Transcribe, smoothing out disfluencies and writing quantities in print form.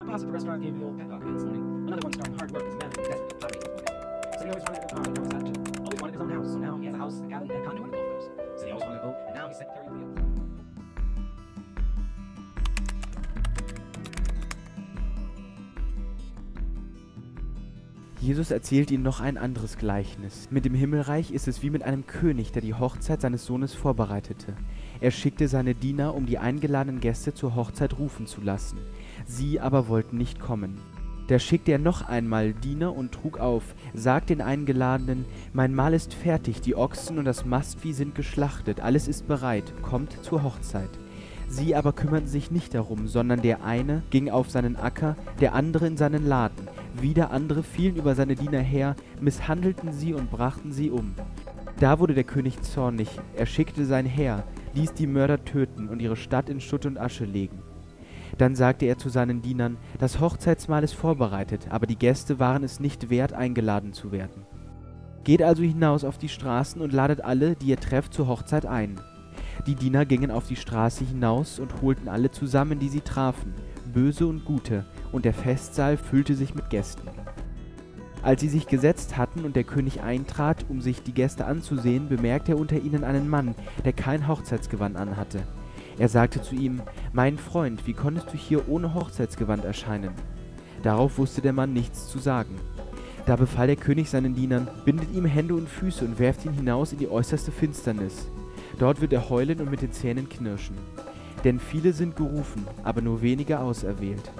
boss at the restaurant gave me the old pep talk again this morning. Another one starring hard work as a man in desperate poverty. Okay. So he always wanted a car, and now he's had two. Always wanted his own house, so now he has a house, a cabin, and a condo, and a golf course. So he always wanted a boat, and now he's Secretary of the Air. Jesus erzählt ihnen noch ein anderes Gleichnis. Mit dem Himmelreich ist es wie mit einem König, der die Hochzeit seines Sohnes vorbereitete. Er schickte seine Diener, um die eingeladenen Gäste zur Hochzeit rufen zu lassen. Sie aber wollten nicht kommen. Da schickte er noch einmal Diener und trug auf, sagt den Eingeladenen: Mein Mahl ist fertig, die Ochsen und das Mastvieh sind geschlachtet, alles ist bereit, kommt zur Hochzeit. Sie aber kümmerten sich nicht darum, sondern der eine ging auf seinen Acker, der andere in seinen Laden. Wieder andere fielen über seine Diener her, misshandelten sie und brachten sie um. Da wurde der König zornig, er schickte sein Heer, ließ die Mörder töten und ihre Stadt in Schutt und Asche legen. Dann sagte er zu seinen Dienern: Das Hochzeitsmahl ist vorbereitet, aber die Gäste waren es nicht wert, eingeladen zu werden. Geht also hinaus auf die Straßen und ladet alle, die ihr trefft, zur Hochzeit ein. Die Diener gingen auf die Straße hinaus und holten alle zusammen, die sie trafen, Böse und Gute, und der Festsaal füllte sich mit Gästen. Als sie sich gesetzt hatten und der König eintrat, um sich die Gäste anzusehen, bemerkte er unter ihnen einen Mann, der kein Hochzeitsgewand anhatte. Er sagte zu ihm: Mein Freund, wie konntest du hier ohne Hochzeitsgewand erscheinen? Darauf wusste der Mann nichts zu sagen. Da befahl der König seinen Dienern: Bindet ihm Hände und Füße und werft ihn hinaus in die äußerste Finsternis. Dort wird er heulen und mit den Zähnen knirschen. Denn viele sind gerufen, aber nur wenige auserwählt.